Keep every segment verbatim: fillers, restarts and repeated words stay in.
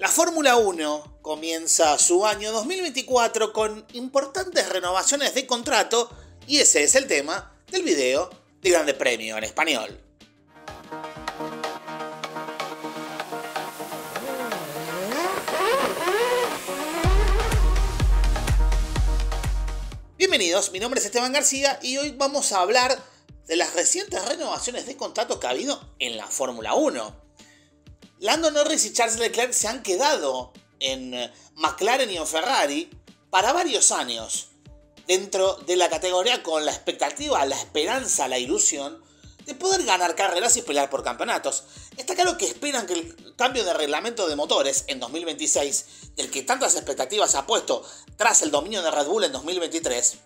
La Fórmula uno comienza su año dos mil veinticuatro con importantes renovaciones de contrato y ese es el tema del video de Grande Premio en español. Bienvenidos, mi nombre es Esteban García y hoy vamos a hablar de las recientes renovaciones de contrato que ha habido en la Fórmula uno. Lando Norris y Charles Leclerc se han quedado en McLaren y en Ferrari para varios años dentro de la categoría con la expectativa, la esperanza, la ilusión de poder ganar carreras y pelear por campeonatos. Está claro que esperan que el cambio de reglamento de motores en dos mil veintiséis, del que tantas expectativas se ha puesto tras el dominio de Red Bull en dos mil veintitrés,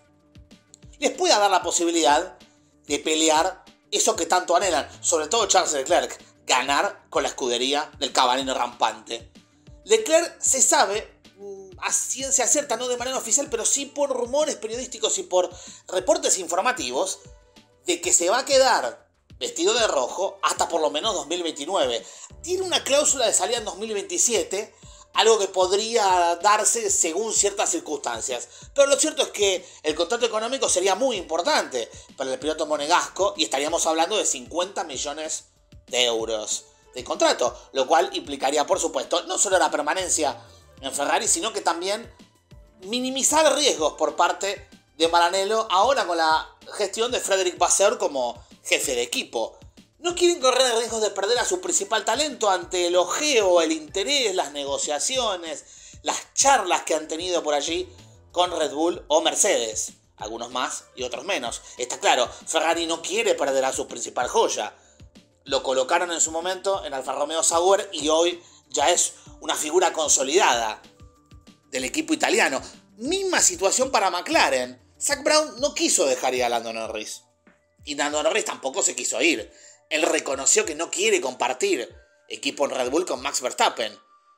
les pueda dar la posibilidad de pelear eso que tanto anhelan, sobre todo Charles Leclerc, ganar con la escudería del caballero rampante. Leclerc se sabe, a ciencia cierta, no de manera oficial, pero sí por rumores periodísticos y por reportes informativos, de que se va a quedar vestido de rojo hasta por lo menos dos mil veintinueve. Tiene una cláusula de salida en dos mil veintisiete, algo que podría darse según ciertas circunstancias. Pero lo cierto es que el contrato económico sería muy importante para el piloto monegasco y estaríamos hablando de cincuenta millones de euros de contrato, lo cual implicaría, por supuesto, no solo la permanencia en Ferrari, sino que también minimizar riesgos por parte de Maranello, ahora con la gestión de Frédéric Vasseur como jefe de equipo. No quieren correr riesgos de perder a su principal talento ante el ojeo, el interés, las negociaciones, las charlas que han tenido por allí con Red Bull o Mercedes. Algunos más y otros menos. Está claro, Ferrari no quiere perder a su principal joya. Lo colocaron en su momento en Alfa Romeo Sauber y hoy ya es una figura consolidada del equipo italiano. Misma situación para McLaren. Zak Brown no quiso dejar ir a Lando Norris. Y Lando Norris tampoco se quiso ir. Él reconoció que no quiere compartir equipo en Red Bull con Max Verstappen.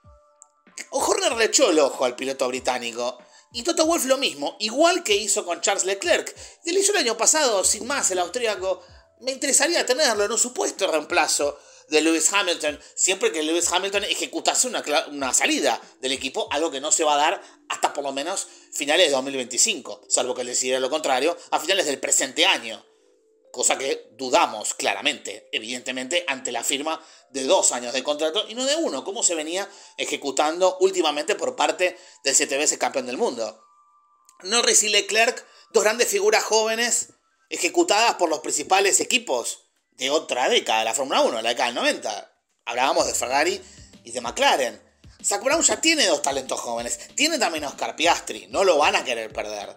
Horner le echó el ojo al piloto británico. Y Toto Wolff lo mismo, igual que hizo con Charles Leclerc. Y lo hizo el año pasado, sin más, el austríaco. Me interesaría tenerlo en un supuesto reemplazo de Lewis Hamilton, siempre que Lewis Hamilton ejecutase una, una salida del equipo, algo que no se va a dar hasta por lo menos finales de dos mil veinticinco, salvo que él decidiera lo contrario, a finales del presente año. Cosa que dudamos claramente, evidentemente, ante la firma de dos años de contrato y no de uno, como se venía ejecutando últimamente por parte del siete veces campeón del mundo. Norris y Leclerc, dos grandes figuras jóvenes, ejecutadas por los principales equipos de otra década, la Fórmula uno, la década del noventa. Hablábamos de Ferrari y de McLaren. Zak Brown ya tiene dos talentos jóvenes. Tiene también a Oscar Piastri. No lo van a querer perder.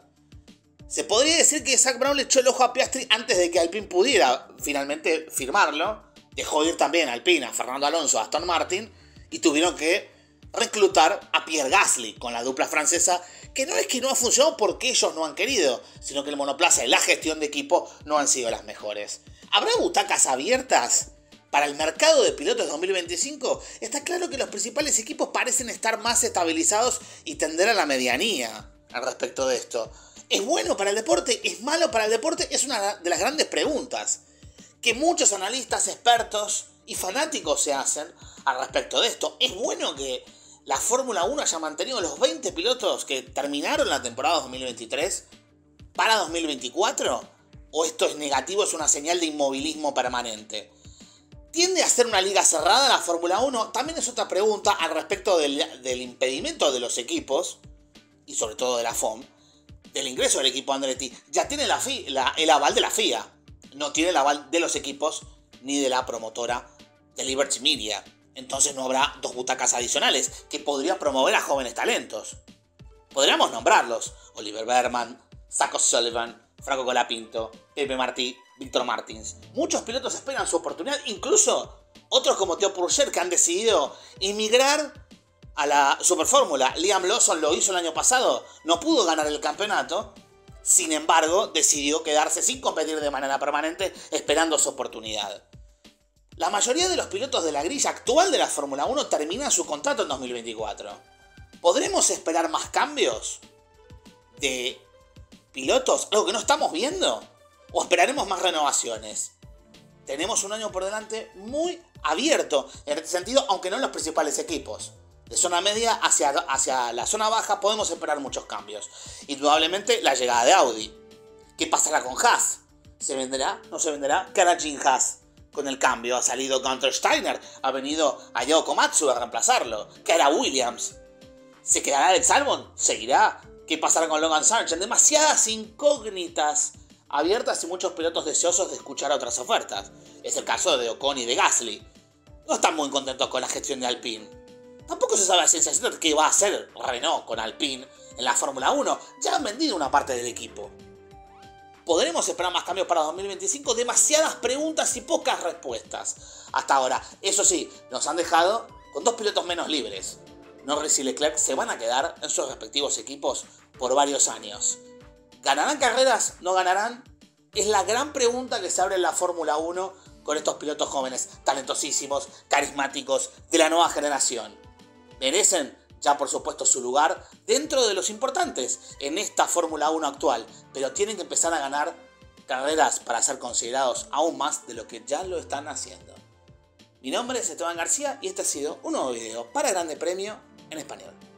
Se podría decir que Zak Brown le echó el ojo a Piastri antes de que Alpine pudiera finalmente firmarlo. Dejó ir también a Alpine, a Fernando Alonso, a Aston Martin. Y tuvieron que reclutar a Pierre Gasly con la dupla francesa, que no es que no ha funcionado porque ellos no han querido, sino que el monoplaza y la gestión de equipo no han sido las mejores. ¿Habrá butacas abiertas para el mercado de pilotos dos mil veinticinco? Está claro que los principales equipos parecen estar más estabilizados y tender a la medianía al respecto de esto. ¿Es bueno para el deporte? ¿Es malo para el deporte? Es una de las grandes preguntas que muchos analistas, expertos y fanáticos se hacen al respecto de esto. ¿Es bueno que la Fórmula uno haya mantenido los veinte pilotos que terminaron la temporada dos mil veintitrés para dos mil veinticuatro? ¿O esto es negativo, es una señal de inmovilismo permanente? ¿Tiende a ser una liga cerrada la Fórmula uno? También es otra pregunta al respecto del, del impedimento de los equipos, y sobre todo de la F O M, del ingreso del equipo Andretti. Ya tiene la F I A, la, el aval de la F I A, no tiene el aval de los equipos ni de la promotora de Liberty Media. Entonces no habrá dos butacas adicionales que podrían promover a jóvenes talentos. Podríamos nombrarlos: Oliver Berman, Zak O'Sullivan, Franco Colapinto, Pepe Martí, Víctor Martins. Muchos pilotos esperan su oportunidad, incluso otros como Theo Pourchaire, que han decidido emigrar a la Superfórmula. Liam Lawson lo hizo el año pasado, no pudo ganar el campeonato, sin embargo decidió quedarse sin competir de manera permanente esperando su oportunidad. La mayoría de los pilotos de la grilla actual de la Fórmula uno terminan su contrato en dos mil veinticuatro. ¿Podremos esperar más cambios de pilotos? ¿Algo que no estamos viendo? ¿O esperaremos más renovaciones? Tenemos un año por delante muy abierto en este sentido, aunque no en los principales equipos. De zona media hacia, hacia la zona baja podemos esperar muchos cambios. Indudablemente la llegada de Audi. ¿Qué pasará con Haas? ¿Se venderá? ¿No se venderá? ¿Qué hará Jim Haas con el cambio? Ha salido Gunther Steiner, ha venido Ayao Komatsu a reemplazarlo. ¿Qué hará Williams? ¿Se quedará Alex Albon? ¿Seguirá? ¿Qué pasará con Logan Sargent? Demasiadas incógnitas abiertas y muchos pilotos deseosos de escuchar otras ofertas. Es el caso de Ocon y de Gasly. No están muy contentos con la gestión de Alpine. Tampoco se sabe a ciencia cierta qué va a hacer Renault con Alpine en la Fórmula uno. Ya han vendido una parte del equipo. ¿Podremos esperar más cambios para dos mil veinticinco? Demasiadas preguntas y pocas respuestas. Hasta ahora, eso sí, nos han dejado con dos pilotos menos libres. Norris y Leclerc se van a quedar en sus respectivos equipos por varios años. ¿Ganarán carreras? ¿No ganarán? Es la gran pregunta que se abre en la Fórmula uno con estos pilotos jóvenes, talentosísimos, carismáticos, de la nueva generación. ¿Merecen ya por supuesto su lugar dentro de los importantes en esta Fórmula uno actual? Pero tienen que empezar a ganar carreras para ser considerados aún más de lo que ya lo están haciendo. Mi nombre es Esteban García y este ha sido un nuevo video para Grande Premio en Español.